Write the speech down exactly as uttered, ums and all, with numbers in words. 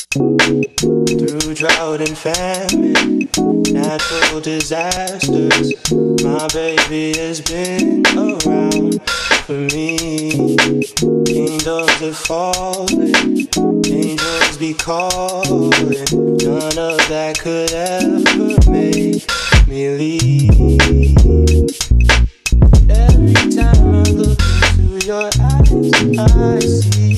Through drought and famine, natural disasters, my baby has been around for me. Kingdoms are falling, angels be calling. None of that could ever make me leave. Every time I look into your eyes, I see